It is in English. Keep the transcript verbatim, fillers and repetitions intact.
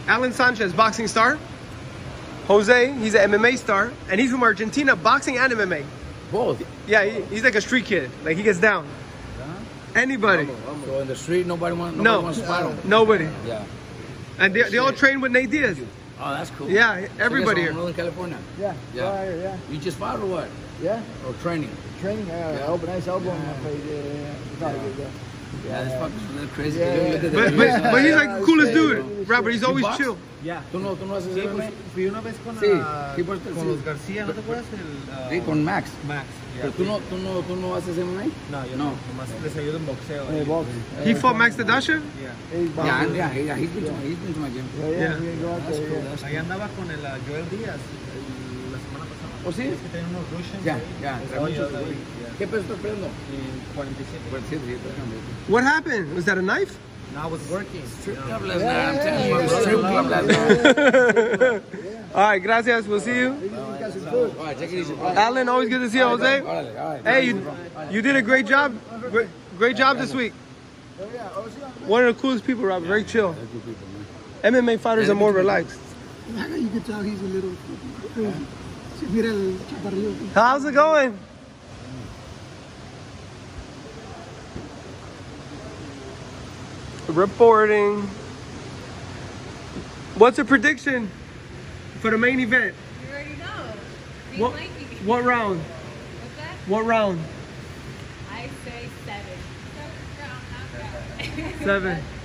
Alan Sanchez, boxing star. Jose, he's an M M A star, and he's from Argentina, boxing and M M A. Both? Yeah, he, he's like a street kid. Like, he gets down. Anybody. So in the street, nobody, want, nobody no. wants to fight him? Nobody. Yeah. And they, they all train with Nate Diaz. Oh, that's cool. Yeah, everybody so here. Northern California? Yeah. Yeah. Yeah. yeah. You just fought or what? Yeah. Or training? Training, yeah. yeah. Open nice elbow in my face. Yeah, yeah, yeah. Yeah, yeah. yeah this fucker's a little crazy. Yeah, yeah. But, but, but, but he's like the coolest dude. Robert, he's always chill. Ya. ¿Tú no, tú no haces sí, M M A? pues, fui una vez con, sí, la, sí, pues, con sí. los Garcia, ¿no te acuerdas? El, uh, Sí, con Max. Max. Pero tú no, tú, no, tú no haces M M A? No, yo no. no. Nomás les ayudo en boxeo. Hey, box. He fought Max Tadasha? Yeah. Yeah, yeah, yeah, he's been to my, he's been to my gym. Yeah, yeah. Yeah. That's cool. That's Ahí andaba con el uh, Joel Díaz el, la semana pasada. ¿Oh, sí? Es que tenía unos Russians. Ya, ahí. ya. Estaba yo ahí. ¿Qué peso estás peleando? Y cuarenta y siete. cuarenta y siete, sí. What happened? Was that a knife? No, I was working. Strip you know. club last night, I'm telling you. yeah, Strip yeah. club last night. All right, gracias. We'll see you. All right, take it easy. Alan, always good to see you, Jose. All right, all right. Hey, you, you did a great job. Great, great job this week. One of the coolest people, Rob. Very chill. M M A fighters are more relaxed. You can tell he's a little crazy. Mira el chaparrillo. How's it going? Reporting. What's a prediction for the main event? You already know. Green What, Mikey. what round? What's that? What round? I say seven. Seven round knockout. Seven.